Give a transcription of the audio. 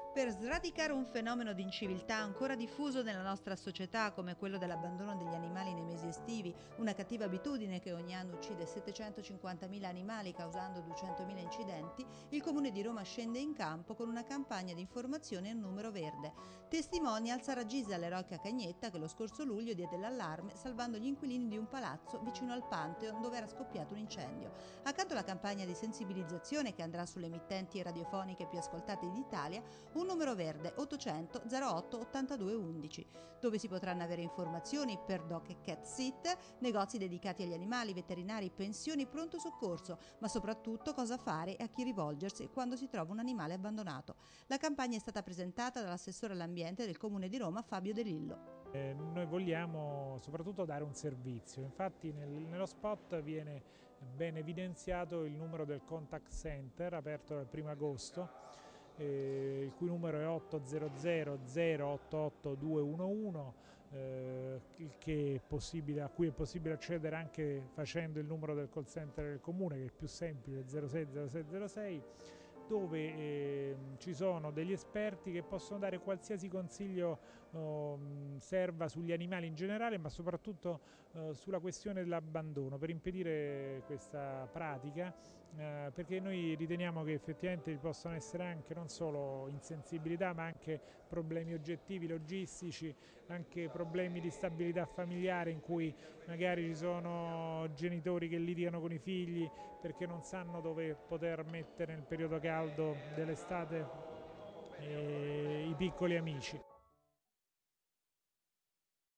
Per sradicare un fenomeno di inciviltà ancora diffuso nella nostra società, come quello dell'abbandono degli animali nei mesi estivi, una cattiva abitudine che ogni anno uccide 750.000 animali causando 200.000 incidenti, il Comune di Roma scende in campo con una campagna di informazione a numero verde. Testimonia Sara Gisela Leroca Cagnetta che lo scorso luglio diede l'allarme salvando gli inquilini di un palazzo vicino al Pantheon dove era scoppiato un incendio. Accanto alla campagna di sensibilizzazione che andrà sulle emittenti radiofoniche più ascoltate d'Italia, un numero verde 800 08 82 11, dove si potranno avere informazioni per dog e cat sit, negozi dedicati agli animali, veterinari, pensioni, pronto soccorso, ma soprattutto cosa fare e a chi rivolgersi quando si trova un animale abbandonato. La campagna è stata presentata dall'assessore all'ambiente del Comune di Roma Fabio De Lillo. Noi vogliamo soprattutto dare un servizio, infatti nello spot viene ben evidenziato il numero del contact center aperto dal 1 agosto, il cui numero è 800 088 211, a cui è possibile accedere anche facendo il numero del call center del comune, che è più semplice, 06 0606, dove ci sono degli esperti che possono dare qualsiasi consiglio serva sugli animali in generale, ma soprattutto sulla questione dell'abbandono, per impedire questa pratica, perché noi riteniamo che effettivamente vi possono essere anche non solo insensibilità, ma anche problemi oggettivi, logistici, anche problemi di stabilità familiare, in cui magari ci sono genitori che litigano con i figli perché non sanno dove poter mettere nel periodo caldo dell'estate i piccoli amici.